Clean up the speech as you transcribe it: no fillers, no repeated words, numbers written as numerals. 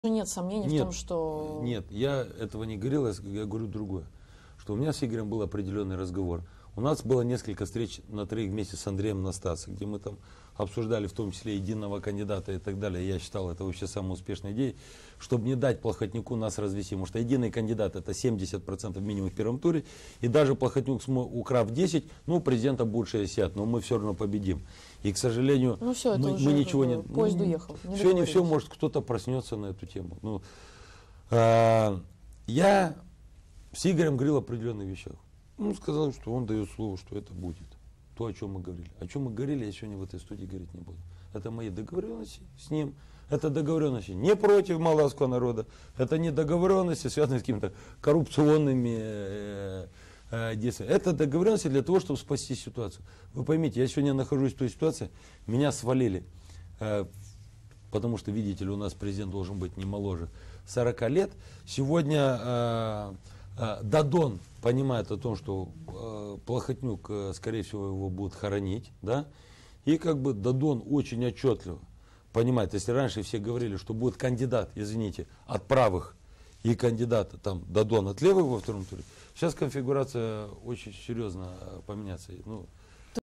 Нет сомнений в том, что... Нет, я этого не говорил, я говорю другое. Что у меня с Игорем был определенный разговор. У нас было несколько встреч на троих вместе с Андреем Настасом, где мы там обсуждали в том числе единого кандидата и так далее. Я считал это вообще самой успешной идеей, чтобы не дать Плохотнюку нас развести. Потому что единый кандидат это 70% минимум в первом туре. И даже Плохотнюк, украв 10, ну президента будет 60, но мы все равно победим. И, к сожалению, ну, все, это мы уже ничего не... Поезд уехал. Все не все, может кто-то проснется на эту тему. Ну, я с Игорем говорил о определенных вещах. Он сказал, что он дает слово, что это будет. То, о чем мы говорили. О чем мы говорили, я сегодня в этой студии говорить не буду. Это мои договоренности с ним. Это договоренности не против малазского народа. Это не договоренности, связанные с какими-то коррупционными действиями. Это договоренности для того, чтобы спасти ситуацию. Вы поймите, я сегодня нахожусь в той ситуации, меня свалили. Потому что, видите ли, у нас президент должен быть не моложе 40 лет. Сегодня Дадон понимает о том, что Плохотнюк, скорее всего, его будут хоронить, да, и как бы Дадон очень отчетливо понимает, если раньше все говорили, что будет кандидат, извините, от правых и кандидат там Дадон от левых во втором туре, сейчас конфигурация очень серьезно поменяется. Ну,